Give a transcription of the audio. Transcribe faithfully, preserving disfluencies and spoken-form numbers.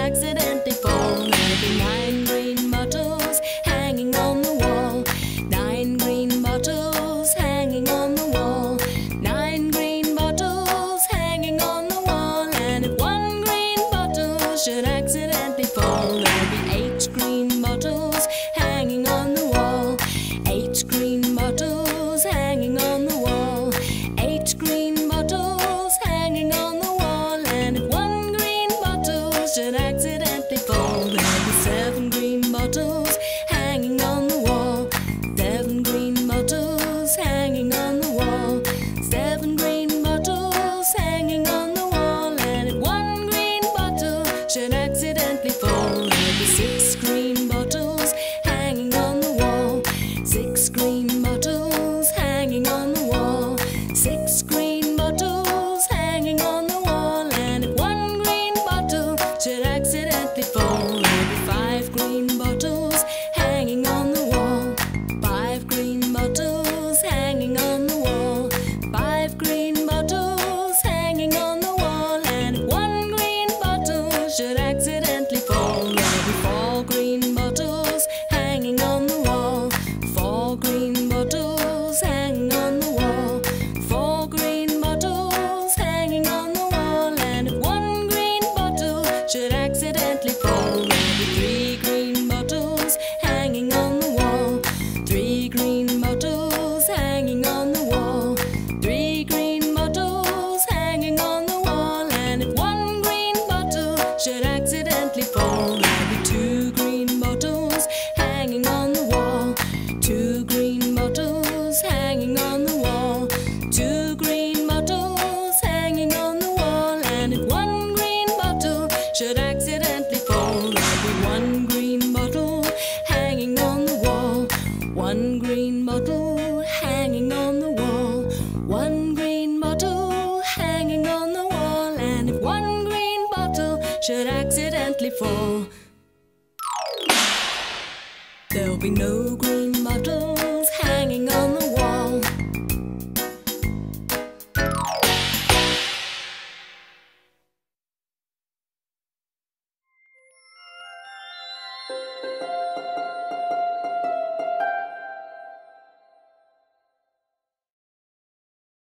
accidentally fall. There'll be nine green bottles hanging on the wall. Nine green bottles hanging on the wall. Nine green bottles hanging on the wall. And if one green bottle should accidentally fall, there'll be eight green bottles hanging on the wall. Eight green bottles hanging on the wall. Eight green bottles hanging on the wall. And if one green bottle should accidentally fall, there'll be seven green bottles hanging on the wall. Seven green bottles hanging on the wall. Seven green bottles hanging on the wall. And if one green bottle should accidentally fall, there'll be six green bottles hanging on the wall. Six green bottles hanging on the wall. Six green bottles hanging on the wall. And if one green bottle should accidentally fall, there'll be five green bottles hanging on the wall. Five green bottles hanging on the wall. Five green bottles hanging on the wall. And if one green bottle should accidentally fall, there'll be four green bottles hanging on the wall. Four green bottles hanging on the wall. Four green bottles hanging on the wall. And if one green bottle should accidentally fall, there'll be three green bottles hanging on the wall. Three green bottles hanging on the wall. Three green bottles hanging on the wall. And if one green bottle should accidentally fall, there'll be two green bottles hanging on the wall. Two green bottles hanging on the wall. Two green bottles hanging on the wall. And if one green bottle should accidentally fall, there'll be one green bottle hanging on the wall. One green bottle hanging on the wall. One green bottle hanging on the wall. And if one green bottle should accidentally fall, there'll be no green